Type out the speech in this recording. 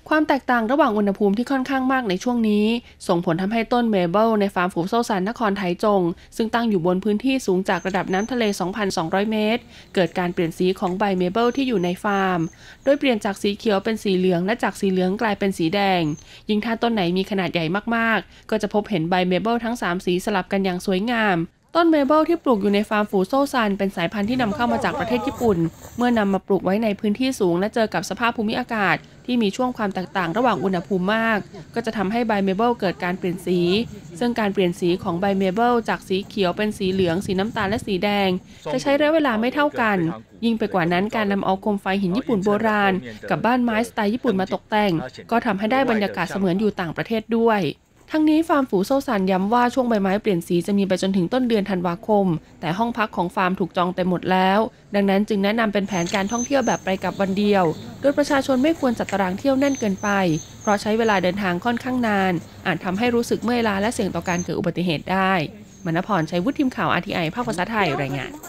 ความแตกต่างระหว่างอุณหภูมิที่ค่อนข้างมากในช่วงนี้ส่งผลทำให้ต้นเมเปิลในฟาร์มฝูโซซันนครไถจงซึ่งตั้งอยู่บนพื้นที่สูงจากระดับน้ำทะเล 2,200 เมตรเกิดการเปลี่ยนสีของใบเมเปิลที่อยู่ในฟาร์มโดยเปลี่ยนจากสีเขียวเป็นสีเหลืองและจากสีเหลืองกลายเป็นสีแดงยิ่งถ้าต้นไหนมีขนาดใหญ่มากๆก็จะพบเห็นใบเมเปิลทั้ง3สีสลับกันอย่างสวยงามต้นเมเปิลที่ปลูกอยู่ในฟาร์มฝูโซซันเป็นสายพันธุ์ที่นำเข้ามาจากประเทศญี่ปุ่นเมื่อนำมาปลูกไว้ในพื้นที่สูงและเจอกับสภาพภูมิอากาศที่มีช่วงความแตกต่างระหว่างอุณหภูมิมากก็จะทำให้ใบเมเปิลเกิดการเปลี่ยนสีซึ่งการเปลี่ยนสีของใบเมเปิลจากสีเขียวเป็นสีเหลืองสีน้ำตาลและสีแดงจะใช้ระยะเวลาไม่เท่ากันยิ่งไปกว่านั้นการนำเอาโคมไฟหินญี่ปุ่นโบราณกับบ้านไม้สไตล์ญี่ปุ่นมาตกแต่งก็ทำให้ได้บรรยากาศเสมือนอยู่ต่างประเทศด้วยทั้งนี้ฟาร์มฝูโซซันย้ำว่าช่วงใบไม้เปลี่ยนสีจะมีไปจนถึงต้นเดือนธันวาคมแต่ห้องพักของฟาร์มถูกจองเต็มหมดแล้วดังนั้นจึงแนะนำเป็นแผนการท่องเที่ยวแบบไปกับวันเดียวโดยประชาชนไม่ควรจัดตารางเที่ยวแน่นเกินไปเพราะใช้เวลาเดินทางค่อนข้างนานอาจทำให้รู้สึกเมื่อยล้าและเสี่ยงต่อการเกิดอุบัติเหตุได้มณพร ชัยวุฒิ ทีมข่าว RTI ภาคภาษาไทยรายงาน